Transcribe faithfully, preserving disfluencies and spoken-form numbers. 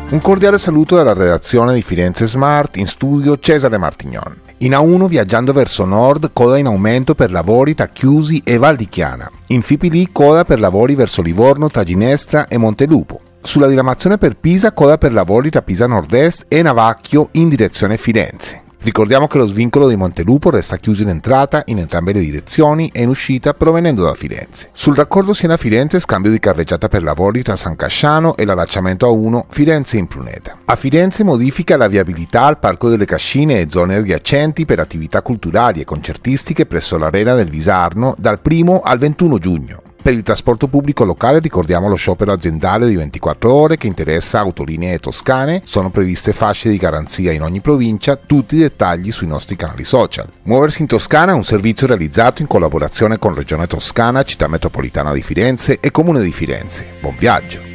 Un cordiale saluto dalla redazione di Firenze Smart, in studio Cesare Martignon. In A uno viaggiando verso nord, coda in aumento per lavori tra Chiusi e Val di Chiana. In Fipili coda per lavori verso Livorno tra Ginestra e Montelupo. Sulla diramazione per Pisa coda per lavori tra Pisa Nord-Est e Navacchio in direzione Firenze. Ricordiamo che lo svincolo di Montelupo resta chiuso in entrata in entrambe le direzioni e in uscita provenendo da Firenze. Sul raccordo Siena-Firenze scambio di carreggiata per lavori tra San Casciano e l'allacciamento A uno Firenze-Impruneta. A Firenze modifica la viabilità al Parco delle Cascine e zone adiacenti per attività culturali e concertistiche presso l'Arena del Visarno dal primo al ventuno giugno. Per il trasporto pubblico locale ricordiamo lo sciopero aziendale di ventiquattro ore che interessa autolinee toscane, sono previste fasce di garanzia in ogni provincia, tutti i dettagli sui nostri canali social. Muoversi in Toscana è un servizio realizzato in collaborazione con Regione Toscana, Città Metropolitana di Firenze e Comune di Firenze. Buon viaggio!